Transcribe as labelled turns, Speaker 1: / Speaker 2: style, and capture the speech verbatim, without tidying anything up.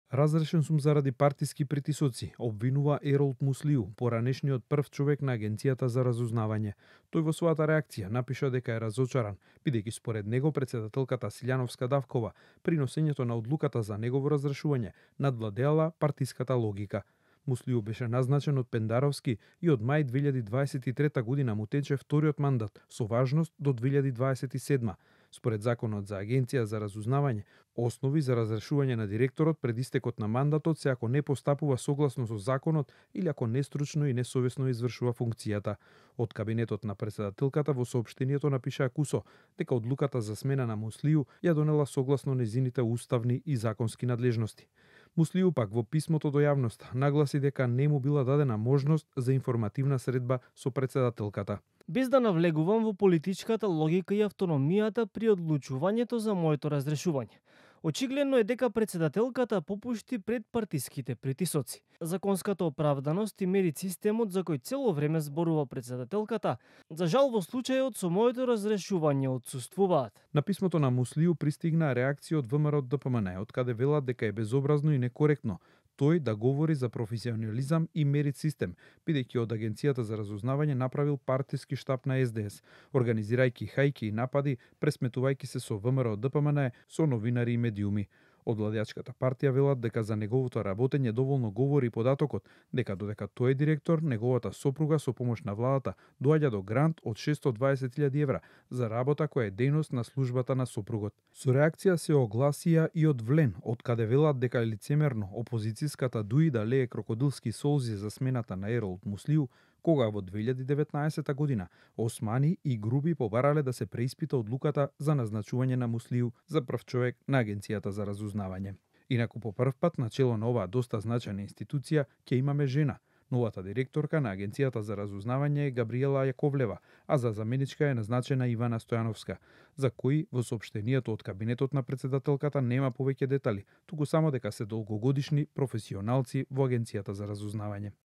Speaker 1: Разрешен сум заради партиски притисоци, обвинува Еролд Муслиу, поранешниот прв човек на Агенцијата за разузнавање. Тој во својата реакција напиша дека е разочаран, бидејќи според него председателката Силјановска Давкова при носењето на одлуката за негово разрешување надвладеала партиската логика. Муслиу беше назначен од Пендаровски и од мај две илјади дваесет и трета година му тече вториот мандат со важност до две илјади дваесет и седма. Според Законот за Агенција за разузнавање, основи за разрешување на директорот пред истекот на мандатот се ако не постапува согласно со законот или ако нестручно и несовесно извршува функцијата. Од кабинетот на председателката во соопштението напишаа Кусо дека одлуката за смена на Муслиу ја донела согласно незините уставни и законски надлежности. Муслиу пак во писмото до јавноста нагласи дека не му била дадена можност за информативна средба со председателката.
Speaker 2: Без да навлегувам во политичката логика и автономијата при одлучувањето за моето разрешување. Очигледно е дека председателката попушти пред партиските притисоци. Законската оправданост и мерит системот за кој цело време зборува председателката, за жал во случајот со моето разрешување отсуствуваат.
Speaker 1: На писмото на Муслиу пристигна реакција од ВМРО Д П М Н, од каде велат дека е безобразно и некоректно тој да говори за професионализам и мерит систем, бидејќи од Агенцијата за разузнавање направил партиски штаб на С Д С, организирајќи хајки и напади, пресметувајќи се со ВМРО Д П М Н, со новинари и медиуми. Од владеачката партија велат дека за неговото работење доволно говори податокот дека додека тој е директор, неговата сопруга со помош на владата доаѓа до грант од шестстотини и дваесет илјади евра за работа која е дејност на службата на сопругот. Со реакција се огласија и од Влен, од каде велат дека е лицемерно опозицијската дуи да лее крокодилски солзи за смената на Еролд Муслиу, кога во две илјади деветнаесета година Османи и Груби побарале да се преиспита одлуката за назначување на Муслиу за прв човек на Агенцијата за разузнавање. Инаку по прв пат на чело на оваа доста значајна институција ќе имаме жена. Новата директорка на Агенцијата за разузнавање е Габриела Јаковлева, а за заменичка е назначена Ивана Стојановска, за кои во соопштението од кабинетот на председателката нема повеќе детали, туку само дека се долгогодишни професионалци во Агенцијата за разузнавање.